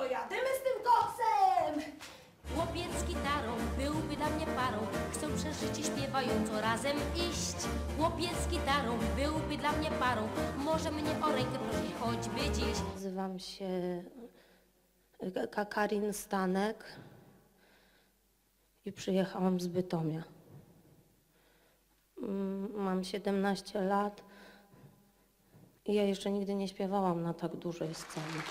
to jadymy z tym koksem! Chłopiec z gitarą byłby dla mnie parą. Chcę przez życie śpiewająco razem iść. Chłopiec z gitarą byłby dla mnie parą. Może mnie o rękę prosić choćby dziś. Nazywam się Karin Stanek i przyjechałam z Bytomia. Mam 17 lat i ja jeszcze nigdy nie śpiewałam na tak dużej scenie.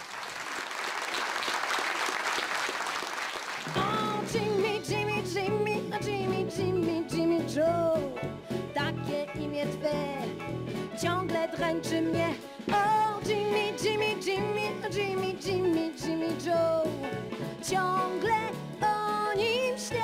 Jimmy Joe, takie imię Twe ciągle dręczy mnie. O, Jimmy Joe, ciągle o nim śnię.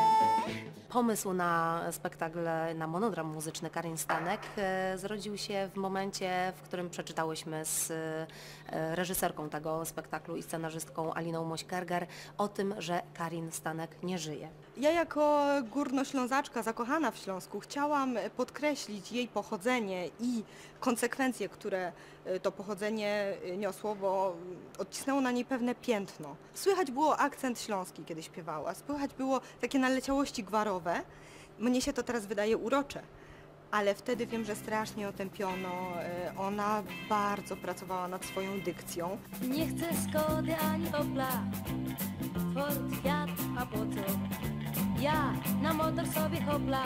Pomysł na spektakl, na monodram muzyczny Karin Stanek zrodził się w momencie, w którym przeczytałyśmy z reżyserką tego spektaklu i scenarzystką Aliną Moś-Kerger o tym, że Karin Stanek nie żyje. Ja jako górnoślązaczka zakochana w Śląsku chciałam podkreślić jej pochodzenie i konsekwencje, które to pochodzenie niosło, bo odcisnęło na niej pewne piętno. Słychać było akcent śląski, kiedy śpiewała, słychać było takie naleciałości gwarowe. Mnie się to teraz wydaje urocze, ale wtedy wiem, że strasznie otępiono. Ona bardzo pracowała nad swoją dykcją. Nie chcę Skody ani Opla, Ford, Fiat, a po co? Ja na motor sobie hopla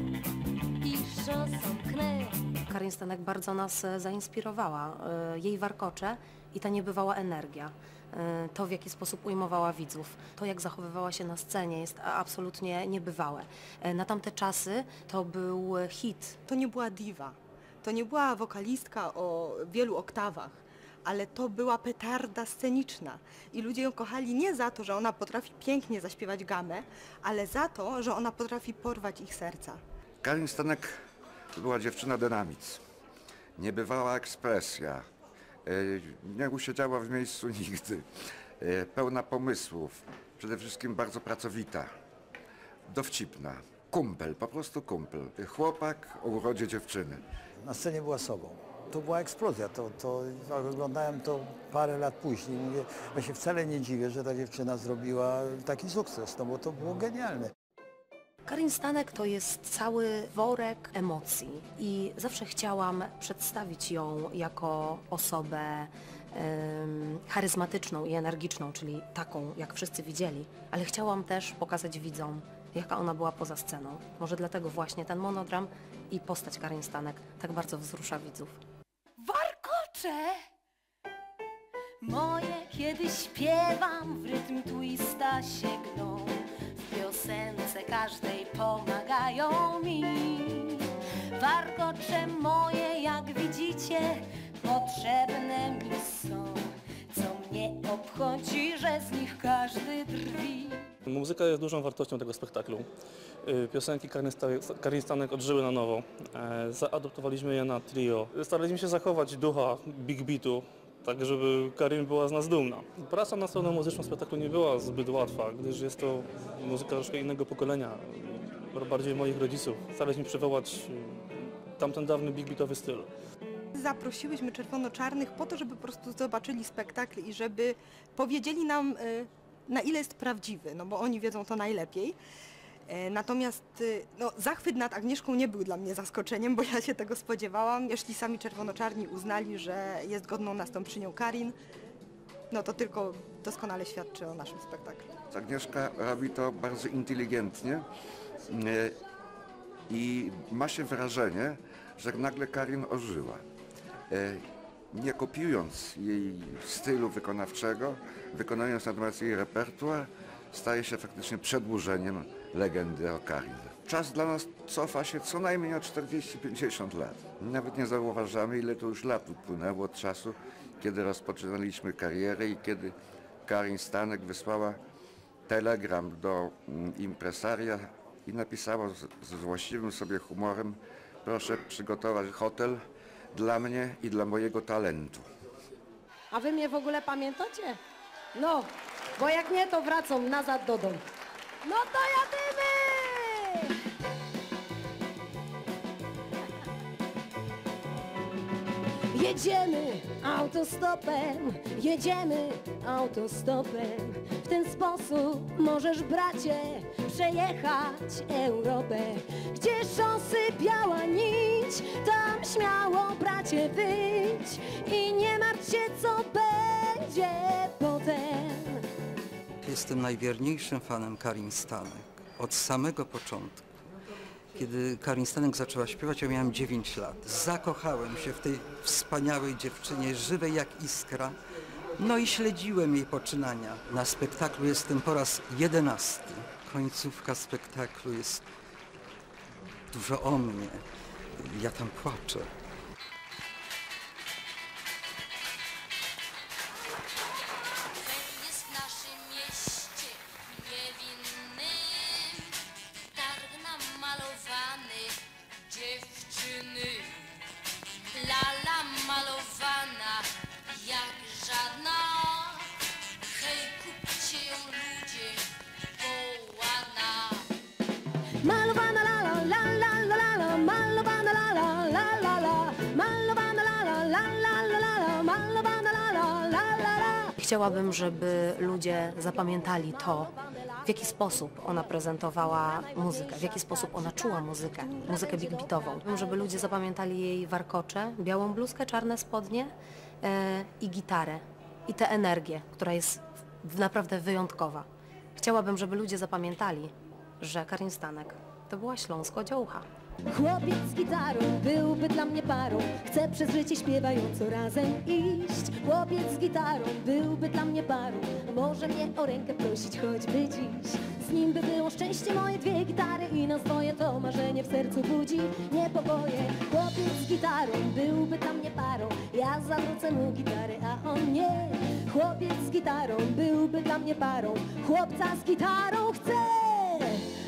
i szosą knę. Karin Stanek bardzo nas zainspirowała. Jej warkocze i ta niebywała energia. To, w jaki sposób ujmowała widzów, to, jak zachowywała się na scenie, jest absolutnie niebywałe. Na tamte czasy to był hit. To nie była diwa, to nie była wokalistka o wielu oktawach, ale to była petarda sceniczna i ludzie ją kochali nie za to, że ona potrafi pięknie zaśpiewać gamę, ale za to, że ona potrafi porwać ich serca. Karin Stanek była dziewczyna dynamic, niebywała ekspresja, nie usiedziała w miejscu nigdy, pełna pomysłów, przede wszystkim bardzo pracowita, dowcipna, kumpel, po prostu kumpel, chłopak o urodzie dziewczyny. Na scenie była sobą. To była eksplozja, jak oglądałem to parę lat później, mówię, ja się wcale nie dziwię, że ta dziewczyna zrobiła taki sukces, no bo to było genialne. Karin Stanek to jest cały worek emocji i zawsze chciałam przedstawić ją jako osobę charyzmatyczną i energiczną, czyli taką, jak wszyscy widzieli, ale chciałam też pokazać widzom, jaka ona była poza sceną. Może dlatego właśnie ten monodram i postać Karin Stanek tak bardzo wzrusza widzów. Warkocze moje, kiedy śpiewam, w rytm twista się gną. W piosence każdej pomagają mi. Warkocze moje, jak widzicie, potrzebne mi są. Co mnie obchodzi, że z nich każdy drwi. Muzyka jest dużą wartością tego spektaklu. Piosenki Karin Stanek odżyły na nowo. Zaadoptowaliśmy je na trio. Staraliśmy się zachować ducha big beatu, tak żeby Karin była z nas dumna. Praca nad stroną muzyczną spektaklu nie była zbyt łatwa, gdyż jest to muzyka troszkę innego pokolenia, bardziej moich rodziców. Staraliśmy przywołać tamten dawny big beatowy styl. Zaprosiłyśmy czerwono-czarnych po to, żeby po prostu zobaczyli spektakl i żeby powiedzieli nam, na ile jest prawdziwy, no bo oni wiedzą to najlepiej. Natomiast no, zachwyt nad Agnieszką nie był dla mnie zaskoczeniem, bo ja się tego spodziewałam. Jeśli sami czerwono-czarni uznali, że jest godną następczynią Karin, no to tylko doskonale świadczy o naszym spektaklu. Agnieszka robi to bardzo inteligentnie i ma się wrażenie, że nagle Karin ożyła. Nie kopiując jej stylu wykonawczego, wykonując natomiast jej repertuar, staje się faktycznie przedłużeniem legendy o Karin. Czas dla nas cofa się co najmniej o 40-50 lat. Nawet nie zauważamy, ile to już lat upłynęło od czasu, kiedy rozpoczynaliśmy karierę i kiedy Karin Stanek wysłała telegram do impresaria i napisała z właściwym sobie humorem: proszę przygotować hotel dla mnie i dla mojego talentu. A wy mnie w ogóle pamiętacie? No, bo jak nie, to wracam nazad do domu. No to jadymy! Jedziemy autostopem, jedziemy autostopem. W ten sposób możesz, bracie, przejechać Europę. Gdzie szosy biała nić, tam śmiało, bracie, wyjdź i nie martw się, co będzie potem. Jestem najwierniejszym fanem Karin Stanek od samego początku. Kiedy Karin Stanek zaczęła śpiewać, ja miałem 9 lat. Zakochałem się w tej wspaniałej dziewczynie, żywej jak iskra. No i śledziłem jej poczynania. Na spektaklu jestem po raz 11. Końcówka spektaklu jest dużo o mnie. Ja tam płaczę. Jest w naszym mieście niewinnym, targ namalowany dziewczyny. Lala malowana jak żadna, hej, kupcie ją ludzie, bo ładna. Malowana la la la la la la la, malowana la la la la la, malowana la la la la la la la, malowana la la la la la. Chciałabym, żeby ludzie zapamiętali to, w jaki sposób ona prezentowała muzykę, w jaki sposób ona czuła muzykę big beatową. Żeby ludzie zapamiętali jej warkocze, białą bluzkę, czarne spodnie i gitarę. I tę energię, która jest naprawdę wyjątkowa. Chciałabym, żeby ludzie zapamiętali, że Karin Stanek to była śląsko-dziołcha. Chłopiec z gitarą byłby dla mnie parą, chcę przez życie śpiewająco razem iść. Chłopiec z gitarą byłby dla mnie parą, może mnie o rękę prosić choćby dziś. Z nim by było szczęście moje, 2 gitary i nas dwoje, to marzenie w sercu budzi niepokoje. Chłopiec z gitarą byłby dla mnie parą, ja zawrócę mu gitarę, a on nie. Chłopiec z gitarą byłby dla mnie parą, chłopca z gitarą chcę.